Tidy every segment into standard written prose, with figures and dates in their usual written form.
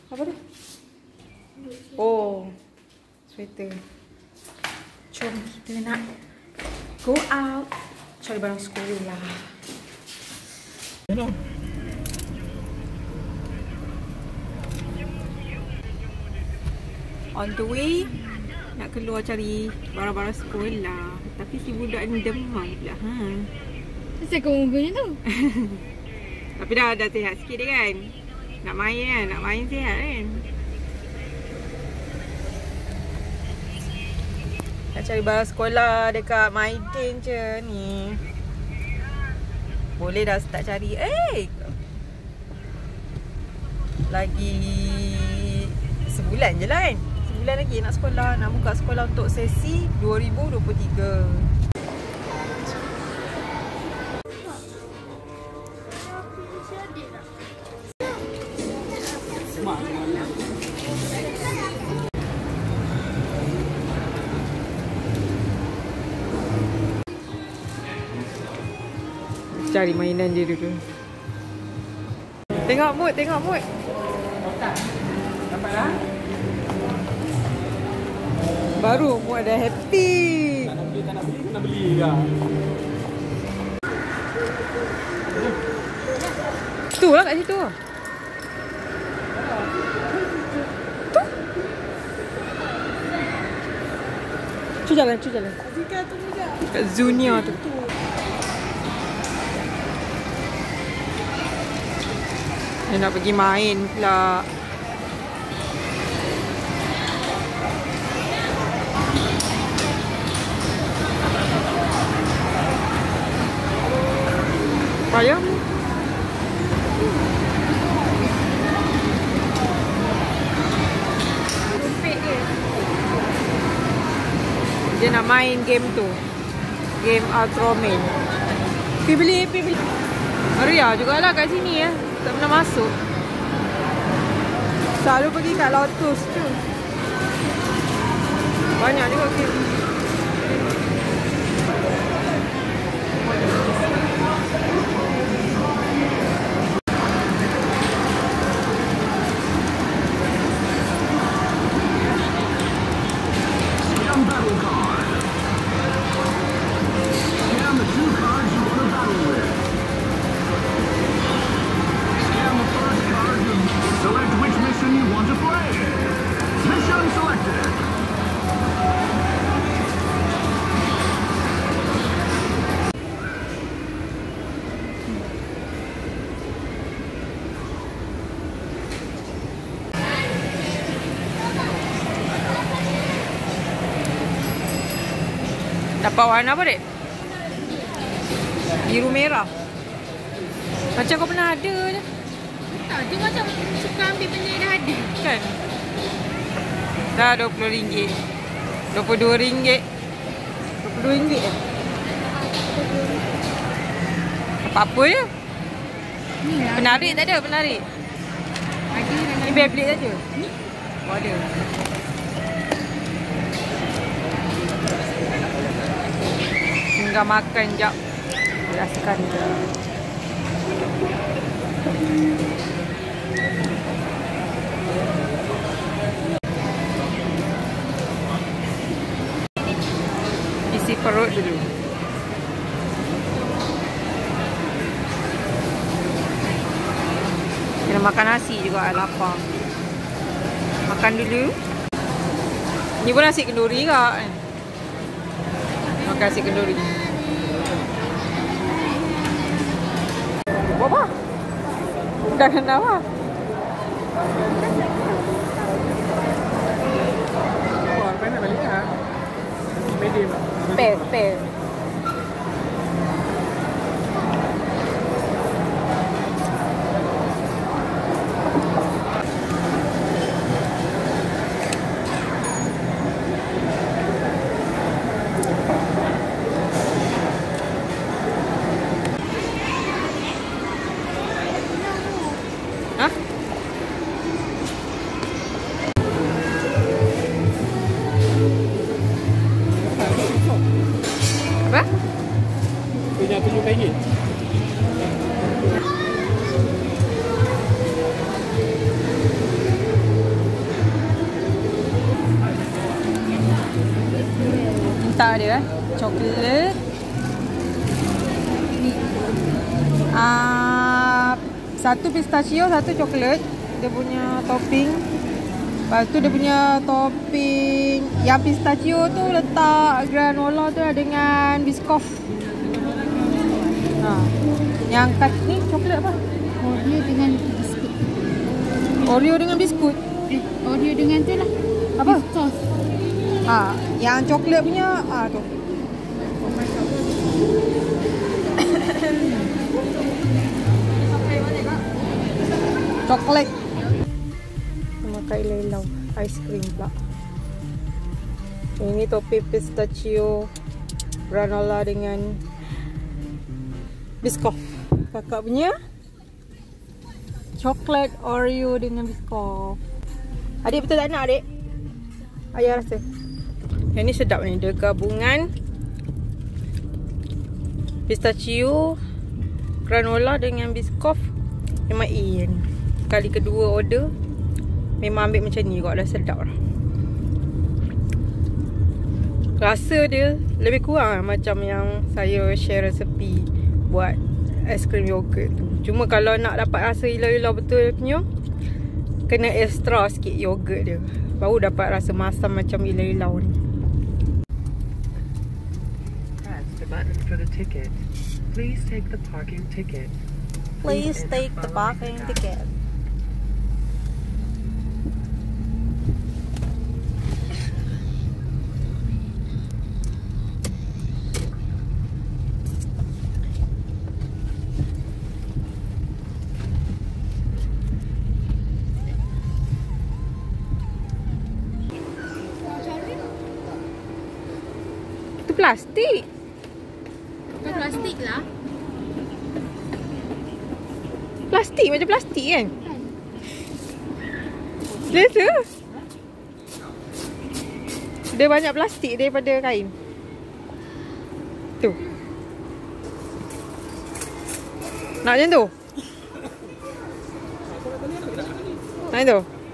Apa tu? Oh, sweater. Jom kita nak go out cari barang sekolah. On the way nak keluar cari barang-barang sekolah. Tapi si budak ni demam pula. Kenapa kau munggulnya tu? Tapi dah sihat sikit dia kan. Nak main kan, nak main sihat kan. Nak cari barang sekolah dekat Maidin je ni. Boleh dah start cari. Lagi sebulan je lah kan. Sebulan lagi nak sekolah. Nak buka sekolah untuk sesi 2023. Cari mainan dia dulu. Tengok mood, tengok mood. Dapat lah. Baru mood dah happy. Tak nak beli, kena beli lah. Tu lah kat situ. Tu. Cu jalan, cu jalan. Kat Zunia tu. Dia nak pergi main pula. Bayam. Dia nak main game tu. Game Ultraman. Pergi beli. Maria jugalah kat sini ya. Tak pernah masuk. Selalu pergi kat Lotus tu. Banyak juga game. Dapat warna apa dek? Biru merah. Macam kau pernah ada je. Tak, dia macam suka ambil benda yang dah ada. Kan? Dah RM20. RM22. RM22 je. Apa-apa je. Penarik tak ada? Penarik? Ni Beyblade saja? Oh ada. Tinggal makan jap. Rasakan je. Isi perut dulu. Kena makan nasi juga, lapar. Makan dulu. Ni pun nasi kenduri ke kan? Makan nasi kenduri. Apa? Dah kenapa? Wah, apa nak balik lah? Medium. Pel. coklat. Satu pistachio, satu coklat. Dia punya topping. Lepas tu dia punya topping. Yang pistachio tu letak granola tu dengan biskof. Yang kat ni coklat apa? Oreo dengan biskut. Oreo dengan biskut. Oreo dengan tu lah. Apa? Sos. Yang coklat punya tu. Coklat. Memakai lelau aiskrim pula. Ini topping pistachio, granola dengan biskof. Kakak punya coklat Oreo dengan biskof. Adik betul tak nak adik? Ayah rasa. Yang ni sedap ni. Dia gabungan pistachio, granola dengan biskof. Memang A ni. Kali kedua order memang ambil macam ni kot. Dah sedap lah. Rasa dia lebih kurang macam yang saya share resepi buat aiskrim yogurt tu. Cuma kalau nak dapat rasa ilau-ilau betul punya, kena extra sikit yogurt dia. Baru dapat rasa masam macam ilau-ilau ni. Press the button for the ticket. Please take the parking ticket. Please take the parking ticket. Itu plastik. Bukan plastik lah. Plastik macam plastik kan? Selesa. Dia banyak plastik daripada kain. Tu. Nak macam tu? Nak macam tu?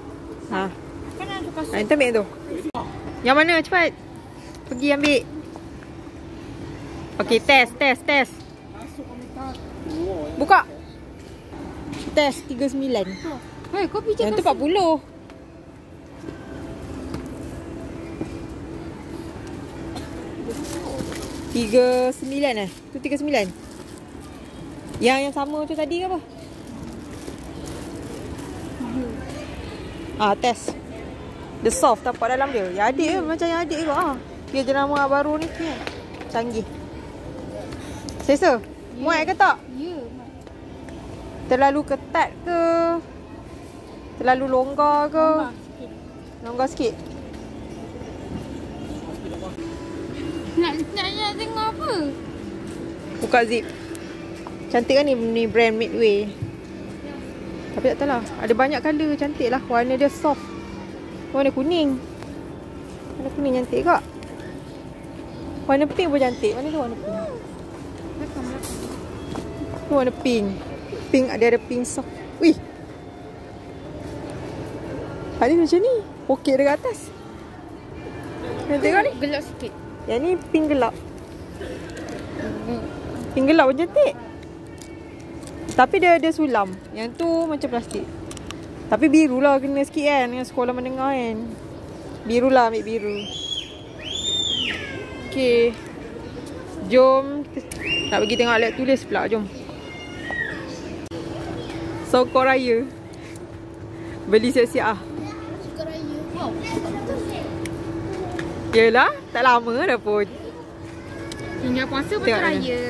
Kita ambil yang tu. Yang mana? Cepat. Pergi ambil. Okey, test. Buka. Test 39. Hei, kopi Yang tu 40. $39 Tu 39. Yang sama tu tadi ke apa? Test. The soft tampak dalam dia. Yang adik ke? Macam yang adik kot Dia jenama baru ni canggih. Selesa? Muat ke tak? Ya. Terlalu ketat ke? Terlalu longgar ke? Longgar sikit. Nak tengok apa? Buka zip. Cantik kan ni brand Midway. Tapi tak tahu lah. Ada banyak colour cantik lah. Warna dia soft. Warna kuning. Warna kuning cantik kak. Warna pink pun cantik. Mana tu warna pink? Tu warna pink. Pink dia ada pink soft. Wih. Hari macam ni. Poket dekat atas. Cantik kan ni? Gelap sikit. Yang ni pink gelap. Pink gelap pun cantik. Tapi dia sulam. Yang tu macam plastik. Tapi biru lah kena sikit kan. Dengan sekolah menengah kan. Biru lah, ambil biru. Okay. Jom. Nak pergi tengok alat tulis pula. Jom. Sokor raya. Beli siap-siap lah. Sokor raya. Wow. Yelah. Tak lama dah pun. Tinggal puasa betul raya.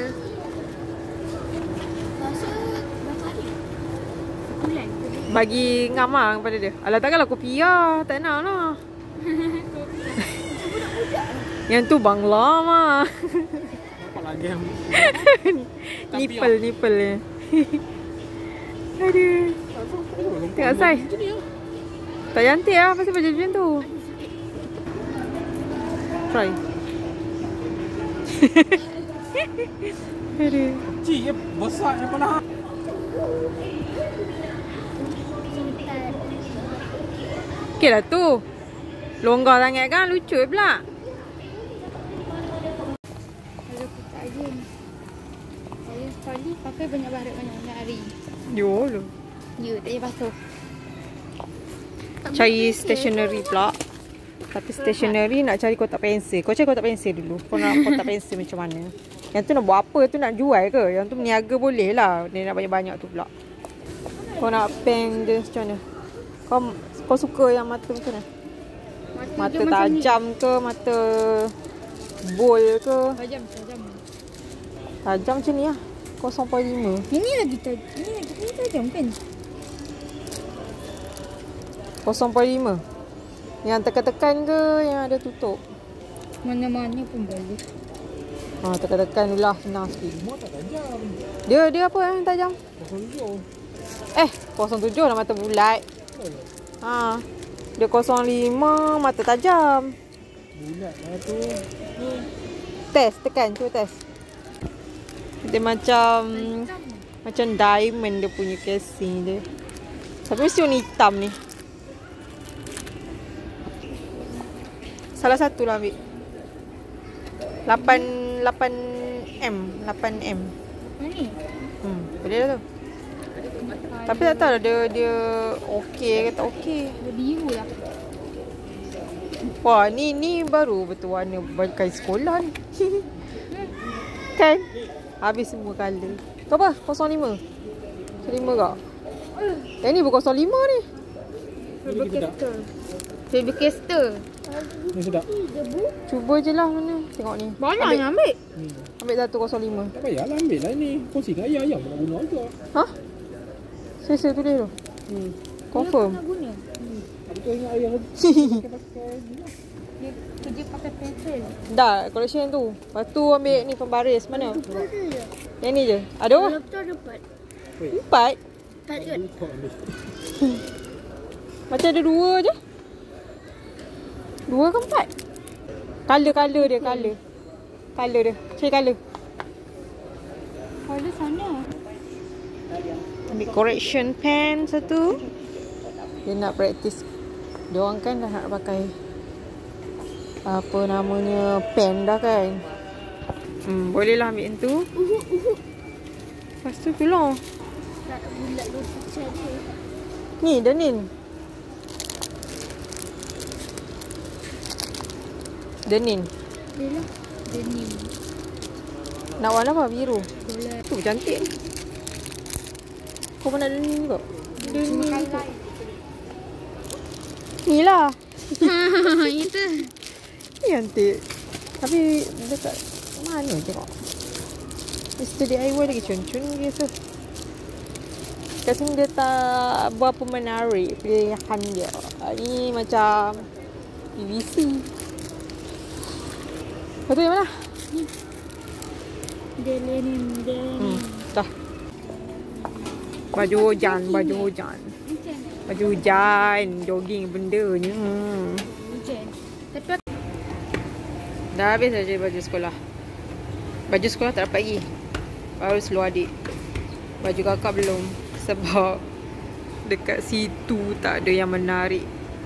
Bagi ngamang pada dia. Alah takkanlah kopi lah. Tak nak lah. Yang tu bangla mah. Apa lagi yang nipple ni. Aduh. Tengok saiz. Tak cantik lah. Pasal baju macam tu. Try. Aduh. kecil besar je pernah. Okey lah tu. Longgar sangat kan. Lucu pula. Yo lo. You tak payah basuh. Cari stationery pula. Tapi stationery nak cari kotak pensel. Kau cari kotak pensel dulu. Kau nak kotak pensel macam mana? Yang tu nak buat apa? Tu nak jual ke? Yang tu meniaga boleh lah. Dia nak banyak-banyak tu pula. Kau nak pen dia macam mana? Kau suka yang mata macam mana? Mata tajam ke? Mata bold ke? Tajam. Tajam macam ni lah. 0.5. Ini lagi tajam kan? 0.5. Yang tekan-tekan ke yang ada tutup? Mana-mana pun boleh. Tekan-tekan dulu lah. Senang sikit. Semua tak tajam. Dia apa yang tajam? 07. 07 lah mata bulat. Dia 05 mata tajam. Bulat lah tu. Test, tekan. Cuba test. Dia macam diamond dia punya casing dia. Tapi mesti warna hitam ni. Salah satu lah ambil. 8M. Ni. Boleh lah tu. Tapi tak tahu lah dia okey ke tak okey. Dia biru lah. Wah, ni baru betul warna kain sekolah ni. Kan? Habis semua colour. Tu apa? 05? 05 kak? Yang ni bukan 05 ni. Faber-Castell. Ni sedap. Cuba je lah mana. Tengok ni. Banyak yang ambil. Ambil satu 05. Tak payahlah ambil lah ni. Kongsi dengan ayah. Ayah pun nak guna juga. Ha? Saya tulis tu. Confirm. Nak guna. Betul ingat ayah pakai. Dia kerja pakai pensel. Dah, collection tu. Lepas tu ambil ni pembaris. Mana? Yang ni je. Ada apa? Betul dapat. 4? Tak kot. Lupa ambil. Macam ada 2 je. 2 ke 4? Colour dia. Colour dia. Cari colour. Kalau sana. Ambil correction pen satu. Dia nak practice. Dia orang kan dah nak pakai apa namanya pen dah kan. Boleh lah ambil yang tu. Lepas tu pula. Tak bulat lu picture dia. Ni Denim. Dia lah. Denim. Nak warna apa? Biru. Boleh. Tu cantik ni. Kau pernah denim juga? Cuma highlight. Ni lah. Itu. Ni cantik. Tapi dekat mana tengok? Mr. DIY lagi cun-cun biasa. Kat sini dia tak berapa menarik pilihan dia. Ni macam PVC. Betul yang mana? Denim. Dah. Baju hujan. Hujan. Baju hujan. Jogging bendanya. Hujan. Tapi Dah habis dah cari baju sekolah. Baju sekolah tak dapat lagi. Baru seluar adik. Baju kakak belum. Sebab dekat situ tak ada yang menarik.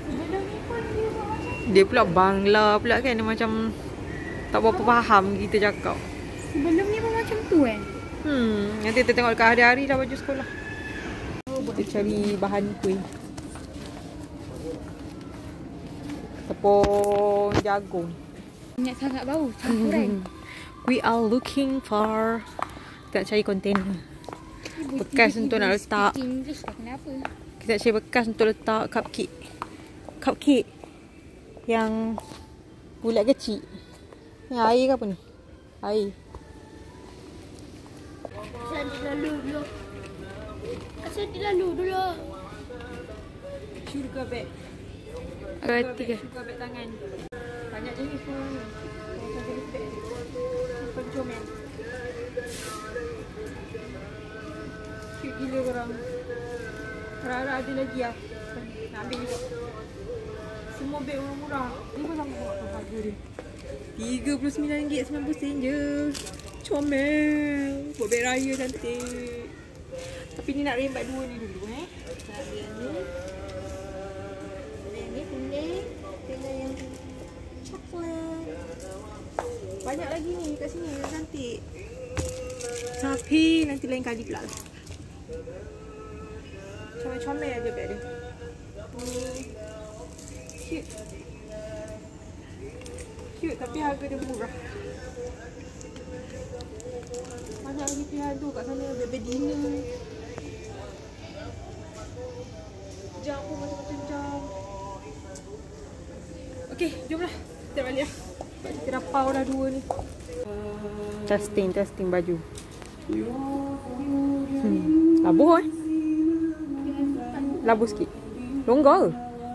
Dia pula Bangla pula kan. Dia macam tak berapa faham kita cakap. sebelum ni pun macam tu kan. Nanti kita tengok dekat hari-hari dah baju sekolah. Kita cari bahan kuih. Tepung jagung. Banyak sangat bau campuran. We are looking for. Kita nak cari kontainer bekas untuk nak letak. English tak kenapa. Kita nak cari bekas untuk letak cupcake. Cupcake yang bulat kecil. Ni air ke apa ni? Air. Asal dia lalu dulu. Sugar bag. Tiga. Sugar bag tangan. Banyak jenis pun. Pencomel. Cute gila korang. Harap-harap ada lagi lah. Nak ambil juga. Semua beg murah-murah. Ni pun sama buat harga dia. RM39.90 je. Comel. Buat beg raya cantik. Tapi ni nak rembat dua ni dulu Kita ambil yang ni. Yang ni kuning. Dengan yang coklat. Banyak lagi ni kat sini yang cantik. Tapi nanti lain kali pula lah. comel je beg dia. Cute. Cute tapi harga dia murah. Banyak lagi pilihan tu kat sana. Baby dinner. Jam pun macam-macam jam. Okay, jomlah. Kita balik lah. Kita dah pau dah 2 ni. Testing baju. Labuh labuh sikit. Longgar ke?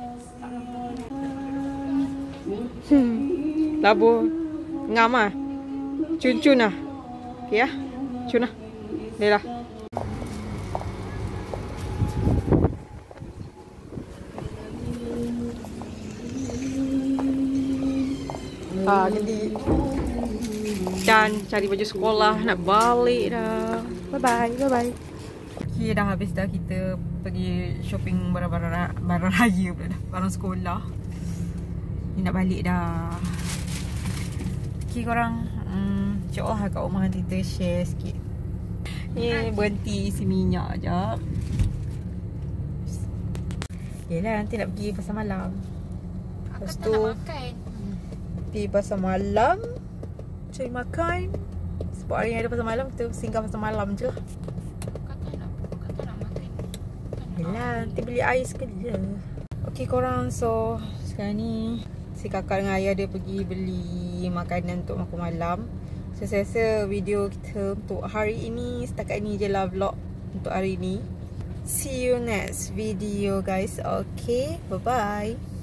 Labuh ngam ah. Cun-cun lah. Okay lah. Cun lah. Dia lah. Ganti dan cari baju sekolah, nak balik dah. Bye bye. Okay, dah habis dah kita pergi shopping barang raya pula dah. Barang sekolah. Ni nak balik dah. Okay korang, insya-Allah kat rumah nanti kita share sikit. Ni berhenti isi minyak jap. Yelah nanti nak pergi pasar malam. Lepas tu pergi pasar malam, cari makan. Sebab hari yang ada pasar malam, kita singgah pasar malam je lah. Kata nak makan. Yelah, nanti beli ais ke je. Okay korang, so sekarang ni si kakak dengan ayah dia pergi beli makanan untuk makan malam. So saya rasa video kita untuk hari ini setakat ni je lah vlog untuk hari ni. See you next video guys. Okay, bye bye.